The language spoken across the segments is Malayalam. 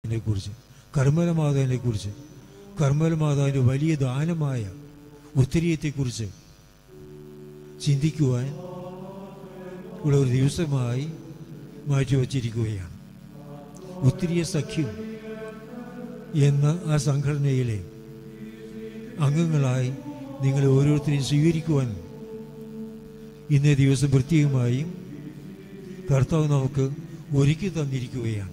കുറിച്ച്, കർമ്മല മാതാവിനെ കുറിച്ച്, കർമ്മല മാതാവിൻ്റെ വലിയ ദാനമായ ഉത്തരീയത്തെക്കുറിച്ച് ചിന്തിക്കുവാൻ ഉള്ള ഒരു ദിവസമായി മാറ്റിവച്ചിരിക്കുകയാണ്. ഉത്തരീയ സഖ്യം എന്ന ആ സംഘടനയിലെ അംഗങ്ങളായി നിങ്ങൾ ഓരോരുത്തരെയും സ്വീകരിക്കുവാൻ ഇന്നേ ദിവസം പ്രത്യേകമായും കർത്താവ് നമുക്ക് ഒരുക്കി തന്നിരിക്കുകയാണ്.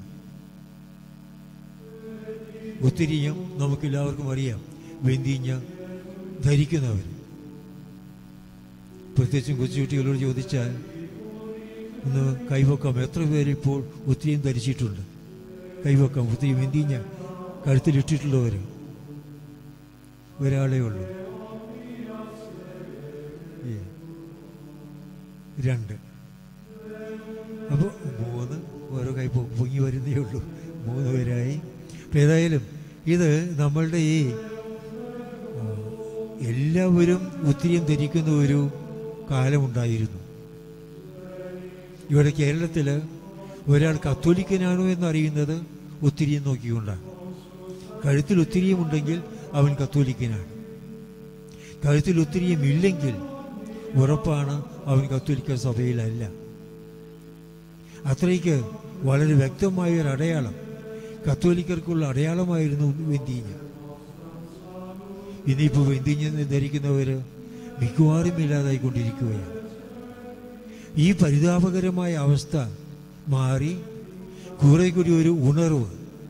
ഉത്തരീയം നമുക്കെല്ലാവർക്കും അറിയാം. വെന്തീഞ്ഞ ധരിക്കുന്നവർ, പ്രത്യേകിച്ചും കൊച്ചുകുട്ടികളോട് ചോദിച്ചാൽ ഒന്ന് കൈവക്കാം, എത്ര പേരിപ്പോൾ ഉത്തരീയം ധരിച്ചിട്ടുണ്ട്? കൈവക്കാം. ഉത്തരീയം വെന്തീഞ്ഞ കഴുത്തിലിട്ടിട്ടുള്ളവർ ഒരാളേ ഉള്ളൂ, 2. അപ്പോൾ 3 ഓരോ കൈ പൊങ്ങി വരുന്നേ ഉള്ളൂ, 3 പേരായി. അപ്പം ഏതായാലും ഇത് നമ്മളുടെ ഈ എല്ലാവരും ഉത്തരീയം ധരിക്കുന്ന ഒരു കാലമുണ്ടായിരുന്നു. ഇവിടെ കേരളത്തിൽ ഒരാൾ കത്തോലിക്കനാണോ എന്നറിയുന്നത് ഉത്തരീയം നോക്കിക്കൊണ്ടാണ്. കഴുത്തിൽ ഉത്തരീയമുണ്ടെങ്കിൽ അവൻ കത്തോലിക്കനാണ്. കഴുത്തിൽ ഉത്തരീയം ഇല്ലെങ്കിൽ ഉറപ്പാണ് അവൻ കത്തോലിക്ക സഭയിലല്ല. അത്രയ്ക്ക് വളരെ വ്യക്തമായ ഒരു അടയാളം, കത്തോലിക്കർക്കുള്ള അടയാളമായിരുന്നു വെന്തീഞ്ഞ. ഇനിയിപ്പോൾ വെന്തീഞ്ഞ ധരിക്കുന്നവർ മിക്കവാറും ഇല്ലാതായിക്കൊണ്ടിരിക്കുകയാണ്. ഈ പരിതാപകരമായ അവസ്ഥ മാറി കുറെ കൂടി ഒരു ഉണർവ്,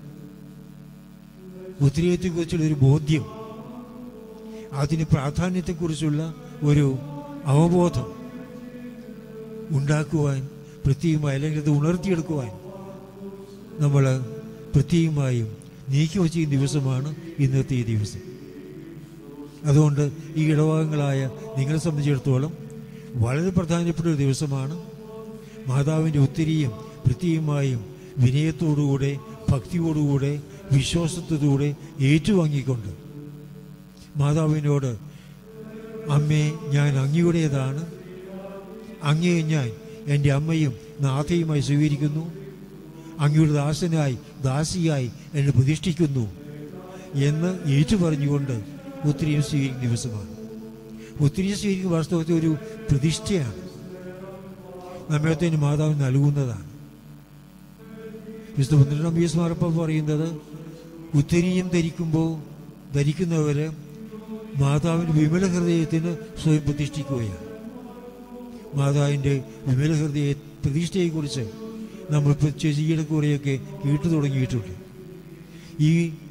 ഉത്തരീയത്തെക്കുറിച്ചുള്ളൊരു ബോധ്യം, അതിന് പ്രാധാന്യത്തെക്കുറിച്ചുള്ള ഒരു അവബോധം ഉണ്ടാക്കുവാൻ പ്രത്യേകമായി, അല്ലെങ്കിൽ അത് ഉണർത്തിയെടുക്കുവാൻ നമ്മൾ പ്രത്യേകമായും നീക്കി വച്ച ദിവസമാണ് ഇന്നത്തെ ഈ ദിവസം. അതുകൊണ്ട് ഈ ഇടവകങ്ങളായ നിങ്ങളെ സംബന്ധിച്ചിടത്തോളം വളരെ പ്രധാനപ്പെട്ട ഒരു ദിവസമാണ്. മാതാവിൻ്റെ ഉത്തരീയം പ്രത്യേകമായും വിനയത്തോടുകൂടെ, ഭക്തിയോടുകൂടെ, വിശ്വാസത്തോടുകൂടെ ഏറ്റുവാങ്ങിക്കൊണ്ട് മാതാവിനോട്, അമ്മേ, ഞാൻ അങ്ങയുടേതാണ്, അങ്ങയെ ഞാൻ എൻ്റെ അമ്മയും നാഥയുമായി സ്വീകരിക്കുന്നു, അങ്ങയുടെ ദാസനായി, ദാസിയായി എന്നെ പ്രതിഷ്ഠിക്കുന്നു എന്ന് ഏറ്റുപറഞ്ഞുകൊണ്ട് ഉത്തരീയം സ്വീകരിക്കുന്ന ദിവസമാണ്. ഉത്തരീയം സ്വീകരിക്കുന്ന വാസ്തവത്തിൽ ഒരു പ്രതിഷ്ഠയാണ്, നമ്മത്തിന് മാതാവ് നൽകുന്നതാണ്. വിശുദ്ധ 12-ാം പീയൂസ് മാർപ്പാപ്പ പറയുന്നത്, ഉത്തരീയം ധരിക്കുന്നവർ മാതാവിൻ്റെ വിമല ഹൃദയത്തിന് സ്വയം പ്രതിഷ്ഠിക്കുകയാണ്. മാതാവിൻ്റെ വിമല ഹൃദയ പ്രതിഷ്ഠയെക്കുറിച്ച് നമ്മൾ ഈയിടെ കുറേയൊക്കെ കേട്ടു തുടങ്ങിയിട്ടുണ്ട്. ഈ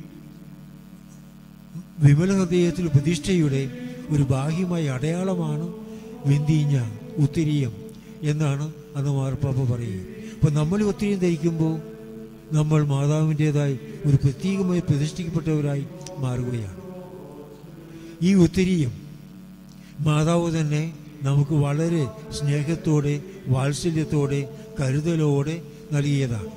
വിമല ഹൃദയത്തിൽ പ്രതിഷ്ഠയുടെ ഒരു ബാഹ്യമായ അടയാളമാണ് വെന്തീഞ്ഞ, ഉത്തരീയം എന്നാണ് അന്ന് മാർപ്പാപ്പ പറയുക. അപ്പോൾ നമ്മൾ ഉത്തരീയം ധരിക്കുമ്പോൾ നമ്മൾ മാതാവിൻ്റേതായി ഒരു പ്രത്യേകമായി പ്രതിഷ്ഠിക്കപ്പെട്ടവരായി മാറുകയാണ്. ഈ ഉത്തരീയം മാതാവ് തന്നെ നമുക്ക് വളരെ സ്നേഹത്തോടെ, വാത്സല്യത്തോടെ, കരുതലോടെ നൽകിയതാണ്.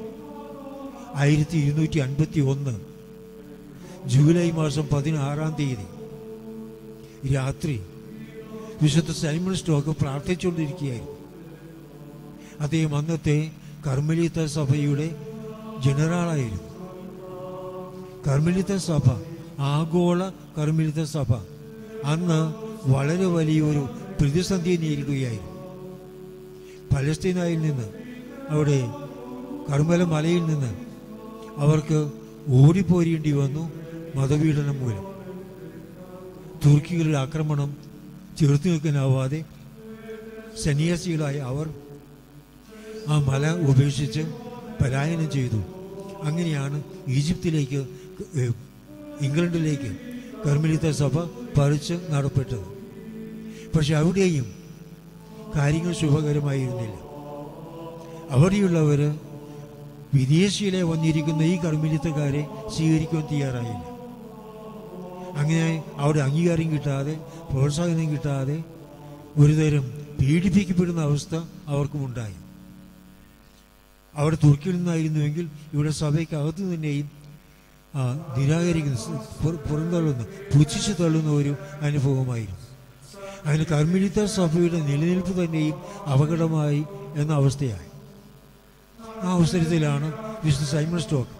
1251 ജൂലൈ മാസം 16-ാം തീയതി രാത്രി വിശുദ്ധ സൈമൺ സ്റ്റോക്ക് പ്രാർത്ഥിച്ചുകൊണ്ടിരിക്കുകയായിരുന്നു. അദ്ദേഹം അന്നത്തെ കർമ്മലീത്ത സഭയുടെ ജനറലായിരുന്നു. കർമ്മലീത്ത സഭ, ആഗോള കർമ്മലീത്ത സഭ അന്ന് വളരെ വലിയൊരു പ്രതിസന്ധി നേരിടുകയായിരുന്നു. പലസ്തീനായിൽ നിന്ന്, അവിടെ കർമ്മല മലയിൽ നിന്ന് അവർക്ക് ഓടിപ്പോരേണ്ടി വന്നു മതപീഡനം മൂലം. തുർക്കികളുടെ ആക്രമണം ചെറുത്തു നിൽക്കാനാവാതെ സന്യാസികളായ അവർ ആ മല ഉപേക്ഷിച്ച് പലായനം ചെയ്തു. അങ്ങനെയാണ് ഈജിപ്തിലേക്ക്, ഇംഗ്ലണ്ടിലേക്ക് കർമ്മലീത്ത സഭ പറിച്ച് നടപ്പെട്ടത്. പക്ഷെ അവിടെയും കാര്യങ്ങൾ ശുഭകരമായിരുന്നില്ല. അവിടെയുള്ളവർ വിദേശികളെ വന്നിരിക്കുന്ന ഈ കർമ്മലീത്തക്കാരെ സ്വീകരിക്കാൻ തയ്യാറായില്ല. അങ്ങനെ അവിടെ അംഗീകാരം കിട്ടാതെ, പ്രോത്സാഹനം കിട്ടാതെ ഒരുതരം പീഡിപ്പിക്കപ്പെടുന്ന അവസ്ഥ അവർക്കുമുണ്ടായി. അവിടെ തുർക്കിയിൽ നിന്നായിരുന്നുവെങ്കിൽ ഇവിടെ സഭയ്ക്കകത്ത് തന്നെയും നിരാകരിക്കുന്ന, പുറന്തള്ളുന്ന, പുച്ഛിച്ചു തള്ളുന്ന ഒരു അനുഭവമായിരുന്നു. അതിന് കർമ്മലീത്ത സഭയുടെ നിലനിൽപ്പ് തന്നെയും അപകടമായി എന്ന അവസ്ഥയായി. ആ അവസരത്തിലാണ് വിശുദ്ധ സൈമൺ സ്റ്റോക്ക്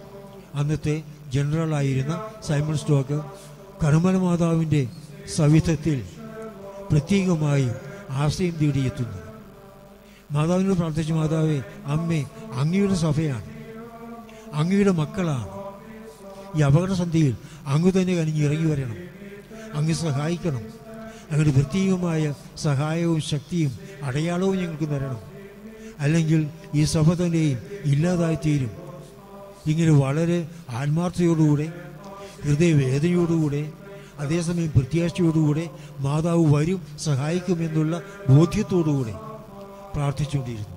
അന്നത്തെ ജനറലായിരുന്ന സൈമൺ സ്റ്റോക്ക് കർമ്മല മാതാവിൻ്റെ സവിധത്തിൽ പ്രത്യേകമായി ആശ്രയം തേടിയെത്തുന്നത്. മാതാവിനോട് പ്രാർത്ഥിച്ച, മാതാവേ, അമ്മേ, അങ്ങയുടെ സഭയാണ്, അങ്ങയുടെ മക്കളാണ്. ഈ അപകടസന്ധിയിൽ അങ്ങ് തന്നെ കനിഞ്ഞ് ഇറങ്ങി വരണം, അങ്ങ് സഹായിക്കണം. അങ്ങയുടെ പ്രത്യേകമായ സഹായവും ശക്തിയും അടയാളവും ഞങ്ങൾക്ക് തരണം. അല്ലെങ്കിൽ ഈ സഭ തന്നെയും ഇല്ലാതായിത്തീരും. ഇങ്ങനെ വളരെ ആത്മാർത്ഥതയോടുകൂടെ, ഹൃദയവേദനയോടുകൂടെ, അതേസമയം പ്രത്യാശയോടുകൂടെ മാതാവ് വരും, സഹായിക്കുമെന്നുള്ള ബോധ്യത്തോടുകൂടെ പ്രാർത്ഥിച്ചുകൊണ്ടിരുന്നു.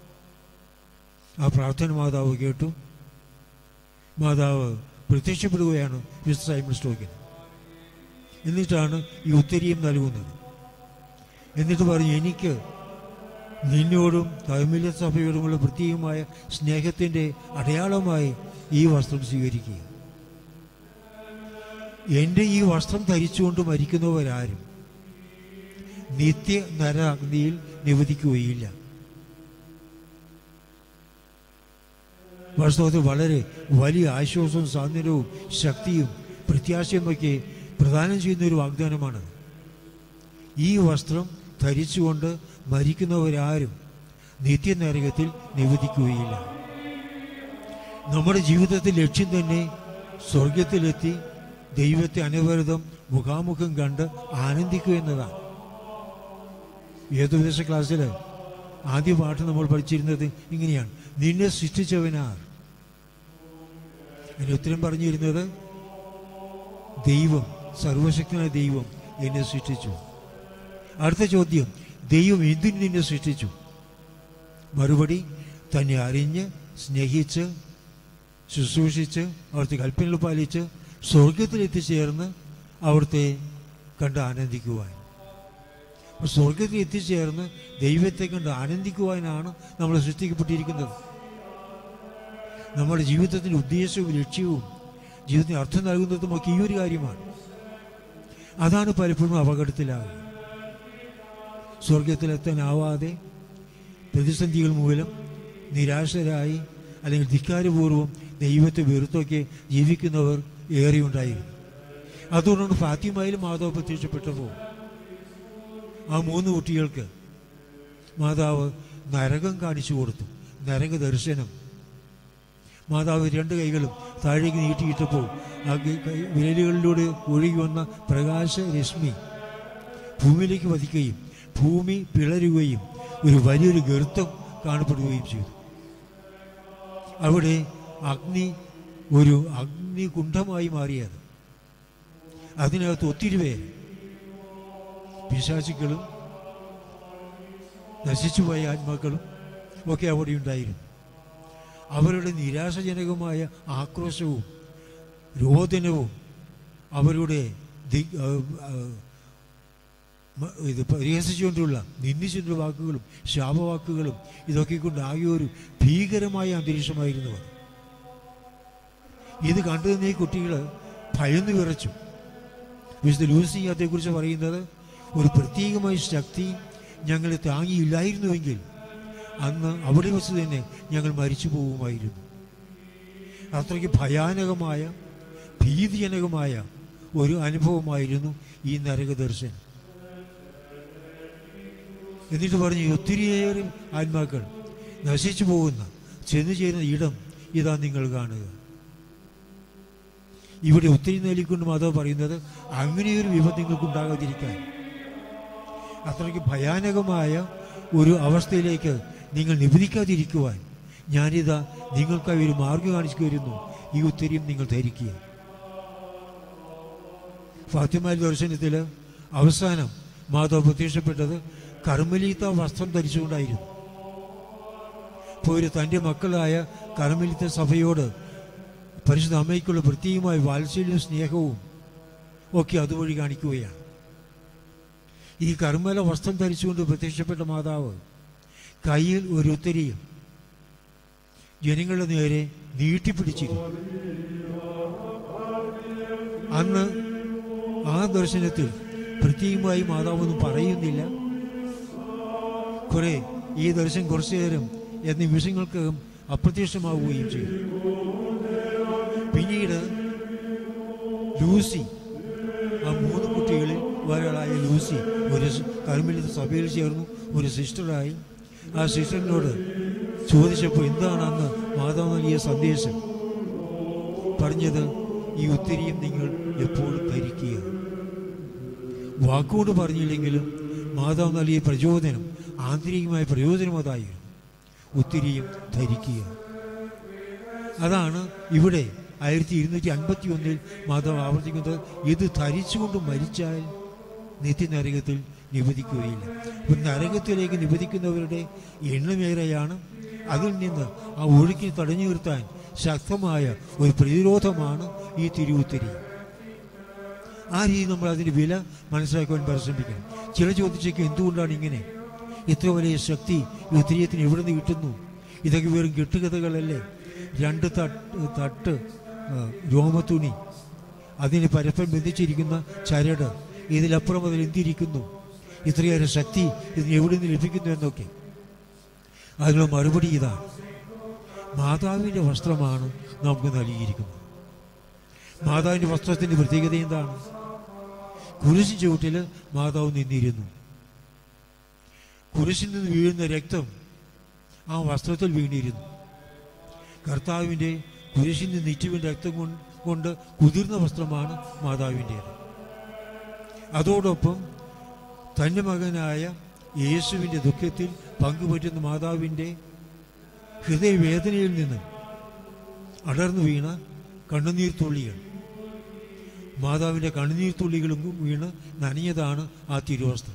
ആ പ്രാർത്ഥന മാതാവ് കേട്ടു. മാതാവ് പ്രത്യക്ഷപ്പെടുകയാണ് മിസ്റ്റർ സൈമൺ സ്റ്റോക്കിന്. എന്നിട്ടാണ് ഈ ഉത്തരീയം നൽകുന്നത്. എന്നിട്ട് പറഞ്ഞു, എനിക്ക് നിന്നോടും കർമ്മല സഭയോടുമുള്ള പ്രത്യേകമായ സ്നേഹത്തിൻ്റെ അടയാളമായി ഈ വസ്ത്രം സ്വീകരിക്കുക. എൻ്റെ ഈ വസ്ത്രം ധരിച്ചുകൊണ്ട് മരിക്കുന്നവരാരും നിത്യ നരാഗ്നിയിൽ നിവദിക്കുകയില്ല. വാസ്തവത്തിൽ വളരെ വലിയ ആശ്വാസവും സാന്ത്വനവും ശക്തിയും പ്രത്യാശയുമൊക്കെ പ്രദാനം ചെയ്യുന്ന ഒരു വാഗ്ദാനമാണ്. ഈ വസ്ത്രം ധരിച്ചുകൊണ്ട് മരിക്കുന്നവരാരും നിത്യനരകത്തിൽ നിവദിക്കുകയില്ല. നമ്മുടെ ജീവിതത്തിൽ ലക്ഷ്യം തന്നെ സ്വർഗത്തിലെത്തി ദൈവത്തെ അനവരതം മുഖാമുഖം കണ്ട് ആനന്ദിക്കുക എന്നതാണ്. ഏതുപദേശ ക്ലാസ്സിൽ ആദ്യ പാഠം നമ്മൾ പഠിച്ചിരുന്നത് ഇങ്ങനെയാണ്: നിന്നെ സൃഷ്ടിച്ചവനാർ. അതിന് ഉത്തരം പറഞ്ഞിരുന്നത് ദൈവം, സർവശക്തനായ ദൈവം എന്നെ സൃഷ്ടിച്ചു. അടുത്ത ചോദ്യം, ദൈവം എന്തിന് നിന്നെ സൃഷ്ടിച്ചു? മറുപടി, തന്നെ അറിഞ്ഞ് സ്നേഹിച്ച് ശുശ്രൂഷിച്ച് അവിടുത്തെ കൽപ്പനകൾ പാലിച്ച് സ്വർഗത്തിൽ എത്തിച്ചേർന്ന് അവിടുത്തെ കണ്ട് ആനന്ദിക്കുവാൻ. സ്വർഗത്തിൽ എത്തിച്ചേർന്ന് ദൈവത്തെ കണ്ട് ആനന്ദിക്കുവാനാണ് നമ്മൾ സൃഷ്ടിക്കപ്പെട്ടിരിക്കുന്നത്. നമ്മുടെ ജീവിതത്തിൻ്റെ ഉദ്ദേശവും ലക്ഷ്യവും ജീവിതത്തിന് അർത്ഥം നൽകുന്നതുമൊക്കെ ഈ ഒരു കാര്യമാണ്. അതാണ് പലപ്പോഴും അപകടത്തിലാകുക. സ്വർഗത്തിലെത്താനാവാതെ പ്രതിസന്ധികൾ മൂലം നിരാശരായി അല്ലെങ്കിൽ ധിക്കാരപൂർവ്വം ദൈവത്തെ വെറുത്തൊക്കെ ജീവിക്കുന്നവർ ഏറെയുണ്ടായിരുന്നു. അതുകൊണ്ടാണ് ഫാത്തിമയിലും മാതാവ് പ്രത്യക്ഷപ്പെട്ടപ്പോൾ ആ 3 കുട്ടികൾക്ക് മാതാവ് നരകം കാണിച്ചു കൊടുത്തു. നരക ദർശനം. മാതാവ് 2 കൈകളും താഴേക്ക് നീട്ടിയിട്ടപ്പോൾ ആ വിരലുകളിലൂടെ ഒഴുകി വന്ന പ്രകാശരശ്മി ഭൂമിയിലേക്ക് പതിക്കുകയും ഭൂമി പിളരുകയും ഒരു വലിയൊരു ഗർത്തം കാണപ്പെടുകയും ചെയ്തു. അവിടെ ഒരു അഗ്നികുണ്ഡമായി മാറിയത്. അതിനകത്ത് ഒത്തിരി പേര്, പിശാചുക്കളും നശിച്ചുപോയ ആത്മാക്കളും ഒക്കെ അവിടെ ഉണ്ടായിരുന്നു. അവരുടെ നിരാശജനകമായ ആക്രോശവും രോദനവും അവരുടെ പരിഹസിച്ചുകൊണ്ടുള്ള നിന്ദിച്ചുകൊണ്ടുള്ള വാക്കുകളും ശാപവാക്കുകളും ഇതൊക്കെ കൊണ്ടാകിയ ഒരു ഭീകരമായ അന്തരീക്ഷമായിരുന്നു അത്. ഇത് കണ്ടു നിന്ന ഈ കുട്ടികൾ ഭയന്നു വിറച്ചു. വിശുദ്ധ ലൂസി അതേക്കുറിച്ച് പറയുന്നത്, ഒരു പ്രത്യേകമായ ശക്തി ഞങ്ങളെ താങ്ങിയില്ലായിരുന്നുവെങ്കിൽ അന്ന് അവിടെ വെച്ച് തന്നെ ഞങ്ങൾ മരിച്ചു പോകുമായിരുന്നു. അത്രയ്ക്ക് ഭയാനകമായ ഭീതിജനകമായ ഒരു അനുഭവമായിരുന്നു ഈ നരകദർശനം. എന്നിട്ട് പറഞ്ഞു, ഒത്തിരിയേറെ ആത്മാക്കൾ നശിച്ചു പോകുന്ന ചെന്നു ചേരുന്ന ഇടം ഇതാ നിങ്ങൾ കാണുക. ഇവിടെ ഒത്തിരി നേലിക്കൊണ്ട് മാതാവ് പറയുന്നത് അങ്ങനെയൊരു വിപത്ത് നിങ്ങൾക്കുണ്ടാകാതിരിക്കാൻ, അത്രയ്ക്ക് ഭയാനകമായ ഒരു അവസ്ഥയിലേക്ക് നിങ്ങൾ നിവദിക്കാതിരിക്കുവാൻ ഞാനിതാ നിങ്ങൾക്കായി ഒരു മാർഗ്ഗം കാണിച്ചു വരുന്നു. ഈ ഉത്തരം നിങ്ങൾ ധരിക്കുക. ഫാത്തിമ ദർശനത്തിൽ അവസാനം മാതാവ് പ്രത്യക്ഷപ്പെട്ടത് കർമ്മലീത്ത വസ്ത്രം ധരിച്ചുകൊണ്ടായിരുന്നു. ഇപ്പോൾ തൻ്റെ മക്കളായ കർമ്മലീത്ത സഭയോട് പരിശുദ്ധ അമ്മയ്ക്കുള്ള പ്രത്യേകമായ വാത്സല്യവും സ്നേഹവും ഒക്കെ അതുവഴി കാണിക്കുകയാണ്. ഈ കർമ്മല വസ്ത്രം ധരിച്ചുകൊണ്ട് പ്രത്യക്ഷപ്പെട്ട മാതാവ് കയ്യിൽ ഒരു ഉത്തരിയും ജനങ്ങളുടെ നേരെ നീട്ടിപ്പിടിച്ചിരുന്നു. അന്ന് ആ ദർശനത്തിൽ പ്രത്യേകമായി മാതാവൊന്നും പറയുന്നില്ല. കുറെ ഈ ദർശനം കുറച്ചു നേരം എന്ന നിമിഷങ്ങൾക്കകം അപ്രത്യക്ഷമാവുകയും ചെയ്തു. ലൂസി, ആ 3 കുട്ടികളിൽ ഒരാളായ ലൂസി ഒരു കർമ്മലിത സഭയിൽ ചേർന്നു, ഒരു സിസ്റ്ററായി. ആ സിസ്റ്ററിനോട് ചോദിച്ചപ്പോൾ എന്താണ് അന്ന് മാതാവ് നൽകിയ സന്ദേശം? പറഞ്ഞത്, ഈ ഉത്തരീയം നിങ്ങൾ എപ്പോഴും ധരിക്കുക. വാക്കുകൊണ്ട് പറഞ്ഞില്ലെങ്കിലും മാതാവ് നൽകിയ പ്രചോദനം, ആന്തരികമായ പ്രയോജനം അതായിരുന്നു, ഉത്തരീയം ധരിക്കുക. അതാണ് ഇവിടെ 1251 മാതാവ് ആവർത്തിക്കുന്നത്, ഇത് ധരിച്ചുകൊണ്ട് മരിച്ചാൽ നിത്യനരകത്തിൽ നിബന്ധിക്കുകയില്ല. അപ്പം നരകത്തിലേക്ക് നിബന്ധിക്കുന്നവരുടെ എണ്ണമേറെയാണ്. അതിൽ നിന്ന് ആ ഒഴുക്കിനെ തടഞ്ഞു നിർത്താൻ ശക്തമായ ഒരു പ്രതിരോധമാണ് ഈ തിരുവുത്തരി. ആ രീതി നമ്മൾ അതിൻ്റെ വില മനസ്സിലാക്കുവാൻ പരിശ്രമിക്കണം. ചില ചോദിച്ചേക്കും, എന്തുകൊണ്ടാണ് ഇങ്ങനെ ഇത്ര വലിയ ശക്തി ഈ ഉത്തരീയത്തിന് എവിടെ നിന്ന് കിട്ടുന്നു? ഇതൊക്കെ വെറും കെട്ടുകഥകളല്ലേ? 2 തട്ട് രോമത്തുണി, അതിന് പരസ്പരം ബന്ധിച്ചിരിക്കുന്ന ചരട്, ഇതിലപ്പുറം അതിൽ എന്തിരിക്കുന്നു? ഇത്രയേറെ ശക്തി ഇതിന് എവിടെ നിന്ന് ലഭിക്കുന്നു എന്നൊക്കെ. അതിനുള്ള മറുപടി ഇതാണ്, മാതാവിൻ്റെ വസ്ത്രമാണ് നമുക്ക് നൽകിയിരിക്കുന്നത്. മാതാവിൻ്റെ വസ്ത്രത്തിൻ്റെ പ്രത്യേകത എന്താണ്? കുരിശിൻ ചുവട്ടിൽ മാതാവ് നിന്നിരുന്നു. കുരിശിൽ നിന്ന് വീഴുന്ന രക്തം ആ വസ്ത്രത്തിൽ വീണിരുന്നു. കർത്താവിൻ്റെ കുരിശിൽ നിന്ന് നിറ്റുവിൻ രക്തം കൊണ്ട് കുതിർന്ന വസ്ത്രമാണ് മാതാവിൻ്റേത്. അതോടൊപ്പം തൻ്റെ മകനായ യേശുവിൻ്റെ ദുഃഖത്തിൽ പങ്കുപറ്റുന്ന മാതാവിൻ്റെ ഹൃദയവേദനയിൽ നിന്ന് അടർന്നു വീണ കണ്ണുനീർ തുള്ളികൾ, മാതാവിൻ്റെ കണ്ണുനീർ തുള്ളികളും വീണ് നനഞ്ഞതാണ് ആ തിരുവസ്ത്രം.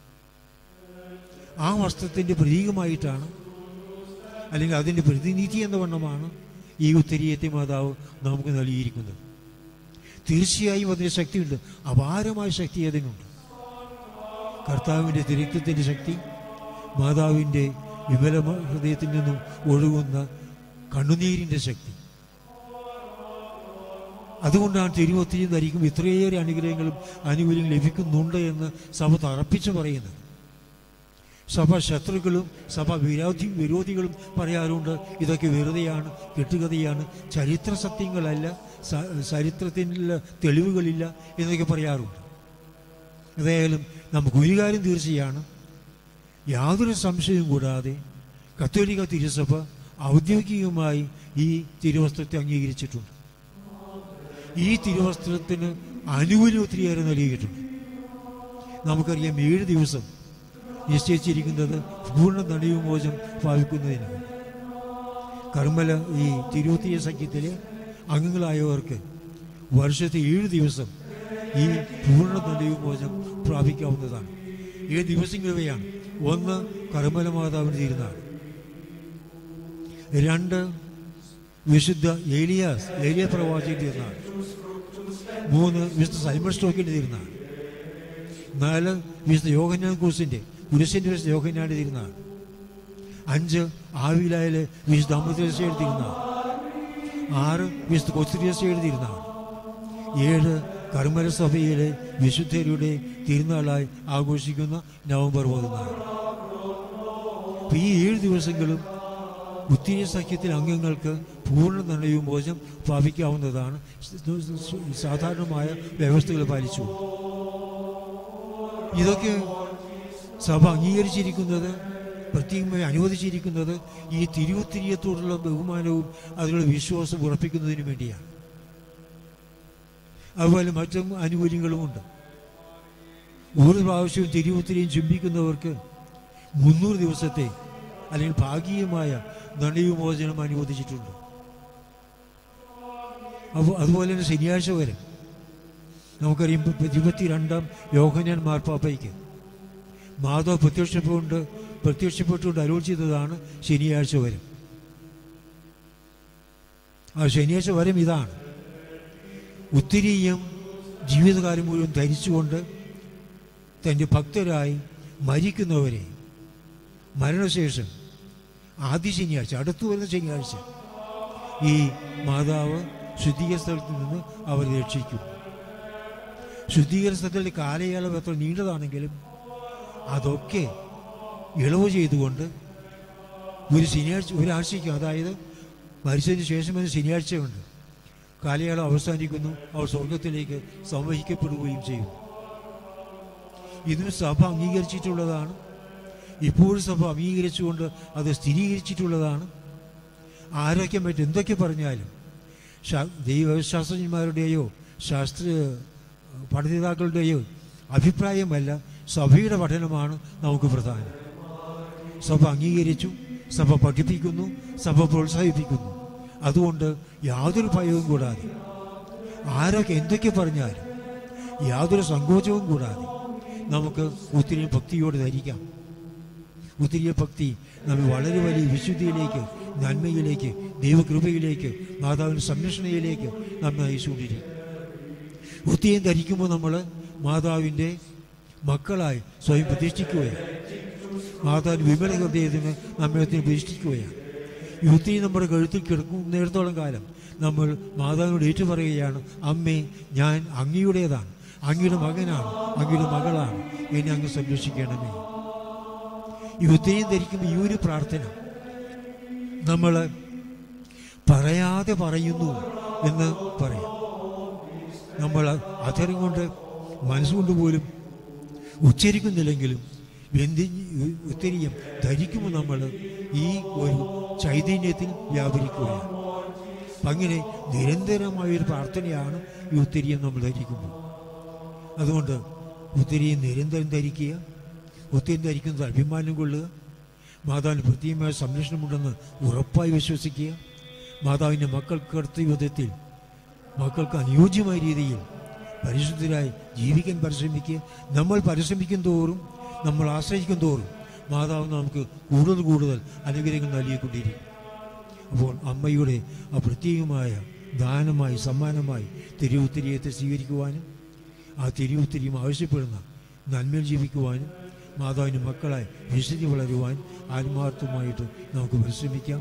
ആ വസ്ത്രത്തിൻ്റെ പ്രതീകമായിട്ടാണ്, അല്ലെങ്കിൽ അതിൻ്റെ പ്രതിനിധി എന്ന വണ്ണമാണ് ഈ ഉത്തരീയത്തെ മാതാവ് നമുക്ക് നൽകിയിരിക്കുന്നത്. തീർച്ചയായും അതിന് ശക്തിയുണ്ട്, അപാരമായ ശക്തി അതിനുണ്ട്. കർത്താവിൻ്റെ തിരക്തത്തിൻ്റെ ശക്തി, മാതാവിൻ്റെ വിമല ഹൃദയത്തിൽ നിന്നും ഒഴുകുന്ന കണ്ണുനീരിൻ്റെ ശക്തി. അതുകൊണ്ടാണ് തിരുവൊത്തിരി ധരിക്കും ഇത്രയേറെ അനുഗ്രഹങ്ങളും ആനുകൂല്യങ്ങളും ലഭിക്കുന്നുണ്ട് എന്ന് സഭ തറപ്പിച്ച് പറയുന്നത്. സഭ ശത്രുക്കളും സഭ വിരോധികളും പറയാറുണ്ട്, ഇതൊക്കെ വെറുതെയാണ്, കെട്ടുകഥയാണ്, ചരിത്ര സത്യങ്ങളല്ല, ചരിത്രത്തിനുള്ള തെളിവുകളില്ല എന്നൊക്കെ പറയാറുണ്ട്. ഏതായാലും നമുക്ക് ഒരു കാര്യം തീർച്ചയാണ്, യാതൊരു സംശയവും കൂടാതെ കത്തോലിക്ക തിരുസഭ ഔദ്യോഗികമായി ഈ തിരുവസ്ത്രത്തെ അംഗീകരിച്ചിട്ടുണ്ട്. ഈ തിരുവസ്ത്രത്തിന് ആനുകൂല്യം ഒത്തിരിയേറെ നൽകിയിട്ടുണ്ട്. നമുക്കറിയാം, 7 ദിവസം നിശ്ചയിച്ചിരിക്കുന്നത് പൂർണ്ണ ദണ്ഡവിമോചനം ഭാവിക്കുന്നതിനാണ്. കർമ്മല ഈ തിരുവോത്തിയ സഖ്യത്തിലെ അംഗങ്ങളായവർക്ക് വർഷത്തെ 7 ദിവസം ഈ പൂർണ്ണ ദണ്ഡവിമോചനം പ്രാപിക്കാവുന്നതാണ്. 7 ദിവസങ്ങൾ ഇവയാണ്: 1 കർമ്മല മാതാവിൻ്റെ തിരുനാൾ, 2 വിശുദ്ധ ഏലിയ പ്രവാചകന്റെ തിരുനാൾ, 3 വിശുദ്ധ സൈമൺ സ്റ്റോക്കിൻ്റെ തിരുനാൾ, 4 വിശുദ്ധ യോഹന്നാൻ ക്രൂസിൻ്റെ കുരിശിൻ്റെ വിശുദ്ധ യോഹന്നാൻ്റെ തിരുനാൾ, 5 ആവിലായിലെ വിശുദ്ധ അമൃതേശ്വരയുടെ തിരുനാൾ, 6 വിശുദ്ധ കൊസ്തിരിയസയുടെ തിരുനാൾ, 7 കർമ്മല സഭയിലെ വിശുദ്ധരുടെ തിരുനാളായി ആഘോഷിക്കുന്ന നവംബർ 14. ഈ 7 ദിവസങ്ങളും ഉത്തരീയ സഖ്യത്തിൽ അംഗങ്ങൾക്ക് പൂർണ്ണ ദണ്ഡവിമോചനം പ്രാപിക്കാവുന്നതാണ്, സാധാരണമായ വ്യവസ്ഥകൾ പാലിച്ചു. ഇതൊക്കെ സഭ അംഗീകരിച്ചിരിക്കുന്നത്, പ്രത്യേകമായി അനുവദിച്ചിരിക്കുന്നത് ഈ തിരുവുത്തിരിയത്തോടുള്ള ബഹുമാനവും അതിനുള്ള വിശ്വാസം ഉറപ്പിക്കുന്നതിന് വേണ്ടിയാണ്. അതുപോലെ മറ്റും ആനുകൂല്യങ്ങളുമുണ്ട്. ഓരോ പ്രാവശ്യവും തിരുവുത്തിരിയും ചുംബിക്കുന്നവർക്ക് 300 ദിവസത്തെ അല്ലെങ്കിൽ ഭാഗികമായ ദണ്ഡവിമോചനം അനുവദിച്ചിട്ടുണ്ട്. അപ്പോൾ അതുപോലെ തന്നെ ശനിയാഴ്ച വരെ നമുക്കറിയാം, 22-ാം യോഹന്നാൻ മാർപ്പാപ്പയ്ക്ക് മാതാവ് പ്രത്യക്ഷപ്പെട്ടുകൊണ്ട് അരുൾ ചെയ്തതാണ് ശനിയാഴ്ച വരം. ആ ശനിയാഴ്ച വരം ഇതാണ്: ഉത്തരീയം ജീവിതകാലം മുഴുവൻ ധരിച്ചുകൊണ്ട് തൻ്റെ ഭക്തരായി മരിക്കുന്നവരെ മരണശേഷം ആദ്യ ശനിയാഴ്ച, അടുത്തു വരുന്ന ശനിയാഴ്ച, ഈ മാതാവ് ശുദ്ധീകരണ സ്ഥലത്തിൽ നിന്ന് അവർ രക്ഷിക്കും. ശുദ്ധീകരണ സ്ഥലത്തിൻ്റെ കാലയളവ് എത്ര നീണ്ടതാണെങ്കിലും അതൊക്കെ ഇളവ് ചെയ്തുകൊണ്ട് ഒരാഴ്ചയ്ക്ക്, അതായത് മരിച്ചതിന് ശേഷം ശനിയാഴ്ചയുണ്ട്, കാലയളവ് അവസാനിക്കുന്നു, അവർ സ്വർഗത്തിലേക്ക് സംവഹിക്കപ്പെടുകയും ചെയ്യും. ഇതും സഭ അംഗീകരിച്ചിട്ടുള്ളതാണ്. ഇപ്പോഴും സഭ അംഗീകരിച്ചുകൊണ്ട് അത് സ്ഥിരീകരിച്ചിട്ടുള്ളതാണ്. ആരൊക്കെ മറ്റെന്തൊക്കെ പറഞ്ഞാലും ദൈവശാസ്ത്രജ്ഞന്മാരുടെയോ ശാസ്ത്ര പഠിതാക്കളുടെയോ അഭിപ്രായമല്ല, സഭയുടെ പഠനമാണ് നമുക്ക് പ്രധാനം. സഭ അംഗീകരിച്ചു, സഭ പഠിപ്പിക്കുന്നു, സഭ പ്രോത്സാഹിപ്പിക്കുന്നു. അതുകൊണ്ട് യാതൊരു ഭയവും കൂടാതെ, ആരൊക്കെ എന്തൊക്കെ പറഞ്ഞാലും യാതൊരു സങ്കോചവും കൂടാതെ നമുക്ക് ഒത്തിരി ഭക്തിയോടെ ധരിക്കാം. ഒത്തിരി ഭക്തി നമ്മെ വളരെ വലിയ വിശുദ്ധിയിലേക്ക്, നന്മയിലേക്ക്, ദൈവകൃപയിലേക്ക്, മാതാവിൻ്റെ സംരക്ഷണയിലേക്ക് നമ്മെ നയിച്ചുകൊണ്ടിരിക്കും. ഒത്തിരി ധരിക്കുമ്പോൾ നമ്മൾ മാതാവിൻ്റെ മക്കളായി സ്വയം പ്രതിഷ്ഠിക്കുകയാണ്. മാതാവിൻ്റെ വിമല ഹൃദയത്തിന് നമ്മെ പ്രതിഷ്ഠിക്കുകയാണ്. ഈ ഒത്തിരി നമ്മുടെ കഴുത്തിൽ കിടക്കുന്നിടത്തോളം കാലം നമ്മൾ മാതാവിനോട് ഏറ്റുപറയുകയാണ്, അമ്മേ, ഞാൻ അങ്ങയുടേതാണ്, അങ്ങയുടെ മകനാണ്, അങ്ങയുടെ മകളാണ്, എന്നെ അങ്ങ് സംരക്ഷിക്കണമേ. ഈ ഒത്തിരി ധരിക്കുമ്പോൾ ഈ ഒരു പ്രാർത്ഥന നമ്മൾ പറയാതെ പറയുന്നു എന്ന് പറയാം. നമ്മൾ അധരം കൊണ്ട് മനസ്സുകൊണ്ട് പോലും ഉച്ചരിക്കുന്നില്ലെങ്കിലും ഒത്തിരിയും ധരിക്കുമ്പോൾ നമ്മൾ ഈ ഒരു ചൈതന്യത്തിൽ വ്യാപരിക്കുകയാണ്. അങ്ങനെ നിരന്തരമായൊരു പ്രാർത്ഥനയാണ് ഈ ഒത്തിരിയും നമ്മൾ ധരിക്കുമ്പോൾ. അതുകൊണ്ട് ഒത്തിരിയും നിരന്തരം ധരിക്കുക, ഒത്തിരി ധരിക്കുന്നത് അഭിമാനം കൊള്ളുക, മാതാവിന് പ്രത്യേകമായ സംരക്ഷണമുണ്ടെന്ന് ഉറപ്പായി വിശ്വസിക്കുക, മാതാവിൻ്റെ മക്കൾക്ക് വിധത്തിൽ മക്കൾക്ക് അനുയോജ്യമായ രീതിയിൽ പരിശുദ്ധരായി ജീവിക്കാൻ പരിശ്രമിക്കുക. നമ്മൾ പരിശ്രമിക്കും തോറും, നമ്മൾ ആശ്രയിക്കും തോറും മാതാവ് നമുക്ക് കൂടുതൽ കൂടുതൽ അനുഗ്രഹങ്ങൾ നൽകിക്കൊണ്ടിരിക്കും. അപ്പോൾ അമ്മയുടെ ആ പ്രത്യേകമായ ദാനമായി, സമ്മാനമായി തിരുവുത്തിരിയത്തെ സ്വീകരിക്കുവാനും ആ തിരുവുത്തിരിയും ആവശ്യപ്പെടുന്ന നന്മയിൽ ജീവിക്കുവാനും മാതാവിൻ്റെ മക്കളായി വിശുദ്ധി വളരുവാൻ ആത്മാർത്ഥമായിട്ട് നമുക്ക് പരിശ്രമിക്കാം.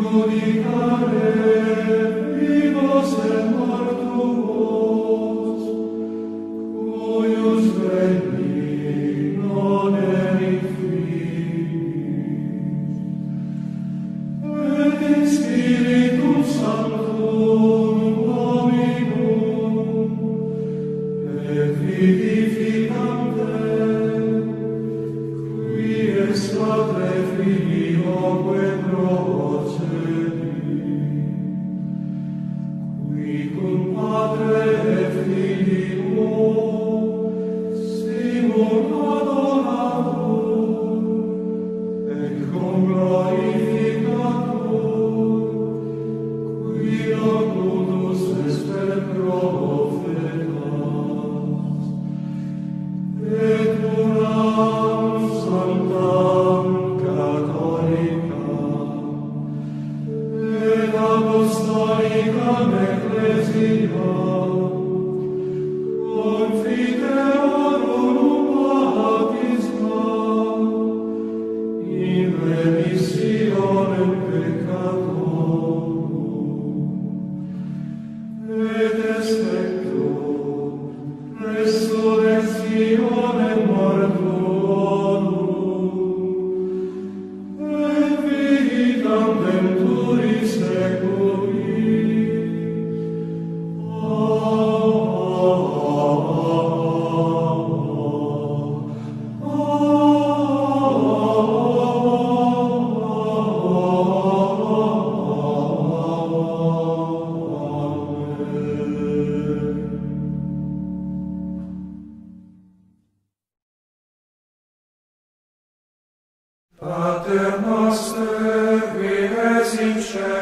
Pater noster, qui es in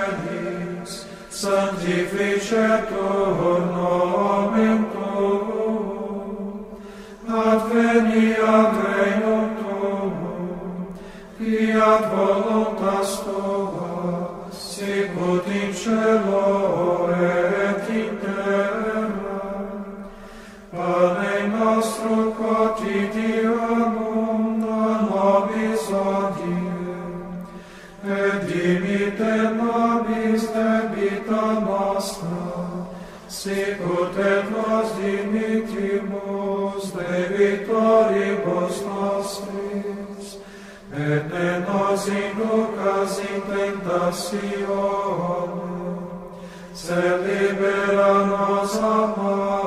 celis, sanctificetur nomen tuum, adveniat regnum tuum, fiat voluntas tua, sicut in cielo et in terra. Pane nostrum quotidianum da nobis hodie, et dimitte nobis debita nostra, sicut et nos dimittimus debitoribus nostris, et ne nos inducas in tentatione, sed libera nos a male.